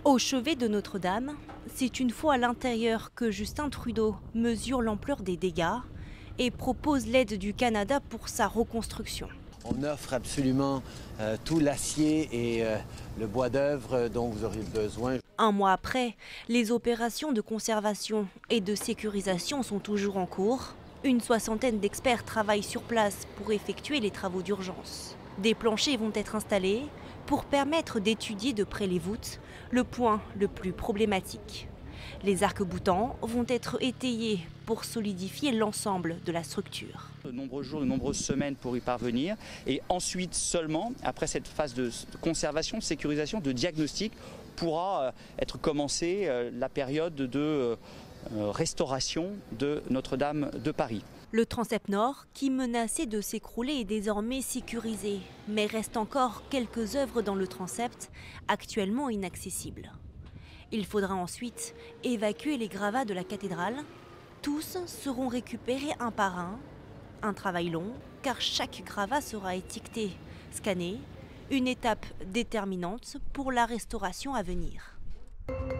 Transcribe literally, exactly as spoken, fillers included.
Au chevet de Notre-Dame, c'est une fois à l'intérieur que Justin Trudeau mesure l'ampleur des dégâts et propose l'aide du Canada pour sa reconstruction. On offre absolument euh, tout l'acier et euh, le bois d'œuvre dont vous aurez besoin. Un mois après, les opérations de conservation et de sécurisation sont toujours en cours. Une soixantaine d'experts travaillent sur place pour effectuer les travaux d'urgence. Des planchers vont être installés pour permettre d'étudier de près les voûtes, le point le plus problématique. Les arcs-boutants vont être étayés pour solidifier l'ensemble de la structure. De nombreux jours, de nombreuses semaines pour y parvenir. Et ensuite seulement, après cette phase de conservation, de sécurisation, de diagnostic, pourra être commencée la période de restauration de Notre-Dame de Paris. Le transept nord, qui menaçait de s'écrouler, est désormais sécurisé. Mais reste encore quelques œuvres dans le transept, actuellement inaccessibles. Il faudra ensuite évacuer les gravats de la cathédrale. Tous seront récupérés un par un. Un travail long, car chaque gravat sera étiqueté, scanné, une étape déterminante pour la restauration à venir.